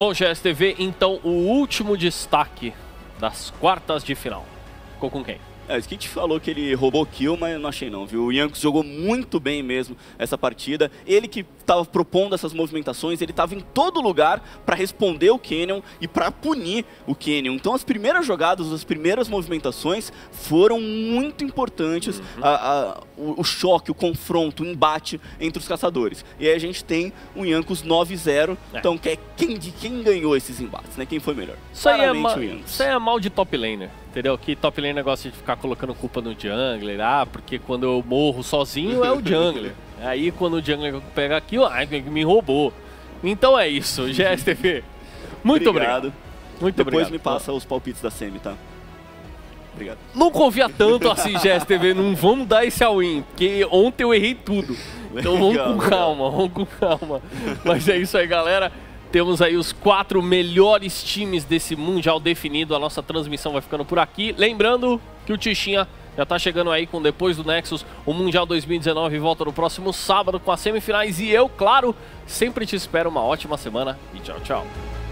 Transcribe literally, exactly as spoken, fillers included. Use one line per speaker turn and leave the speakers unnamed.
Bom, G S T V, então o último destaque das quartas de final. Ficou com quem?
É, o Skit falou que ele roubou kill, mas eu não achei não, viu? O Jankos jogou muito bem mesmo essa partida. Ele que estava propondo essas movimentações, ele estava em todo lugar para responder o Canyon e para punir o Canyon. Então as primeiras jogadas, as primeiras movimentações foram muito importantes. Uhum. a, a, o, o choque, o confronto, o embate entre os caçadores. E aí a gente tem o Jankos nove zero. É. Então que é quem, de quem ganhou esses embates, né? Quem foi melhor?
Isso aí, é ma isso aí é mal de top laner. Entendeu? Que top laner gosta de ficar colocando culpa no jungler, ah, porque quando eu morro sozinho é o jungler. Aí quando o jungler pega aqui, ah, me roubou. Então é isso, G S T V. Muito obrigado. obrigado. Muito
Depois
obrigado.
me passa os palpites da semi, tá? Obrigado.
Não confia tanto assim, G S T V, não vamos dar esse all-in, porque ontem eu errei tudo. Então vamos com calma, vamos com calma. Mas é isso aí, galera. Temos aí os quatro melhores times desse Mundial definido. A nossa transmissão vai ficando por aqui. Lembrando que o Tichinha já tá chegando aí com Depois do Nexus. O Mundial dois mil e dezenove volta no próximo sábado com as semifinais. E eu, claro, sempre te espero uma ótima semana. E tchau, tchau.